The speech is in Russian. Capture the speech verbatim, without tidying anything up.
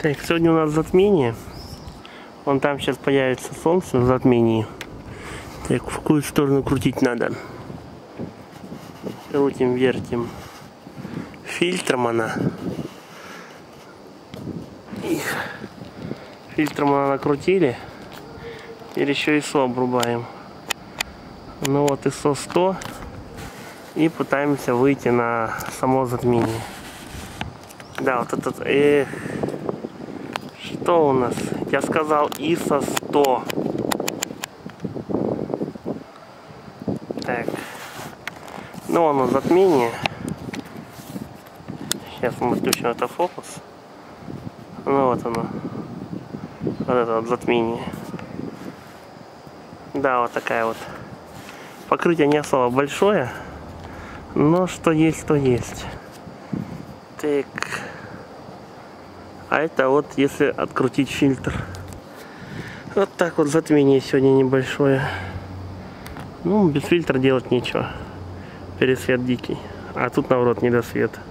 Так, сегодня у нас затмение. Вон там сейчас появится солнце в затмении. Так, в какую сторону крутить надо? Крутим, вертим. Фильтром она. Их. Фильтром она накрутили. Теперь еще ай эс о обрубаем. Ну вот ай эс о сто. И пытаемся выйти на само затмение. Да, вот этот... Эх. Что у нас? Я сказал ай эс о сто. Так. Ну, оно затмение. Сейчас мы включим автофокус. Ну, вот оно. Вот это вот затмение. Да, вот такая вот. Покрытие не особо большое. Но что есть, то есть. Так. А это вот если открутить фильтр. Вот так вот затмение сегодня небольшое. Ну, без фильтра делать нечего. Пересвет дикий. А тут наоборот недосвет.